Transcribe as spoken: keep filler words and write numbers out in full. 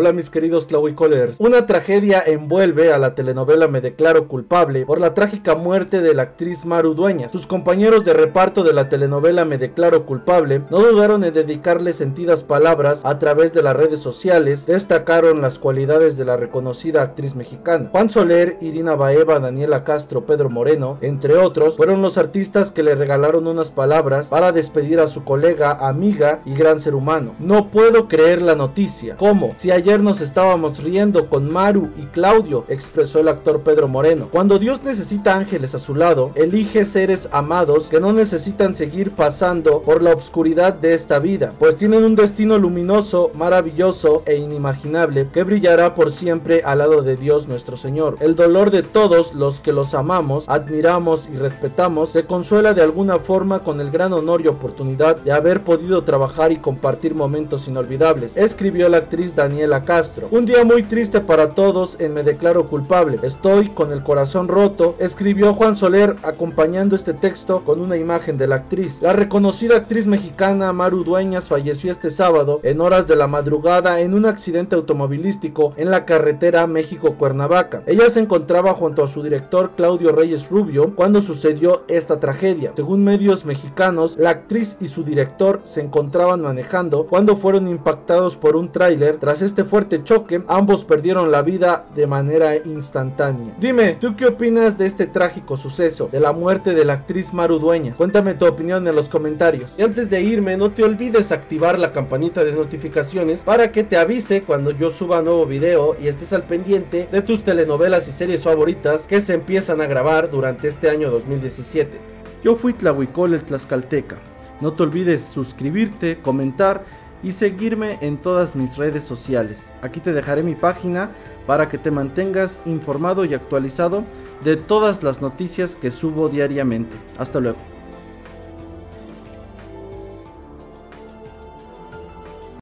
Hola mis queridos Tlahuicolers. Una tragedia envuelve a la telenovela Me Declaro Culpable por la trágica muerte de la actriz Maru Dueñas. Sus compañeros de reparto de la telenovela Me Declaro Culpable no dudaron en dedicarle sentidas palabras a través de las redes sociales. Destacaron las cualidades de la reconocida actriz mexicana. Juan Soler, Irina Baeva, Daniela Castro, Pedro Moreno, entre otros, fueron los artistas que le regalaron unas palabras para despedir a su colega, amiga y gran ser humano. No puedo creer la noticia. ¿Cómo? Si ayer nos estábamos riendo con Maru y Claudio, expresó el actor Pedro Moreno. Cuando Dios necesita ángeles a su lado, elige seres amados que no necesitan seguir pasando por la oscuridad de esta vida, pues tienen un destino luminoso, maravilloso e inimaginable que brillará por siempre al lado de Dios nuestro Señor. El dolor de todos los que los amamos, admiramos y respetamos se consuela de alguna forma con el gran honor y oportunidad de haber podido trabajar y compartir momentos inolvidables, escribió la actriz Daniela Castro. Un día muy triste para todos en Me Declaro Culpable. Estoy con el corazón roto, escribió Juan Soler, acompañando este texto con una imagen de la actriz. La reconocida actriz mexicana Maru Dueñas falleció este sábado en horas de la madrugada en un accidente automovilístico en la carretera México-Cuernavaca. Ella se encontraba junto a su director Claudio Reyes Rubio cuando sucedió esta tragedia. Según medios mexicanos, la actriz y su director se encontraban manejando cuando fueron impactados por un tráiler. Tras este fuerte choque, ambos perdieron la vida de manera instantánea. Dime, ¿tú qué opinas de este trágico suceso, de la muerte de la actriz Maru Dueñas? Cuéntame tu opinión en los comentarios. Y antes de irme, no te olvides activar la campanita de notificaciones para que te avise cuando yo suba nuevo video y estés al pendiente de tus telenovelas y series favoritas que se empiezan a grabar durante este año dos mil diecisiete. Yo fui Tlahuicol el Tlaxcalteca. No te olvides suscribirte, comentar y seguirme en todas mis redes sociales. Aquí te dejaré mi página para que te mantengas informado y actualizado de todas las noticias que subo diariamente. Hasta luego.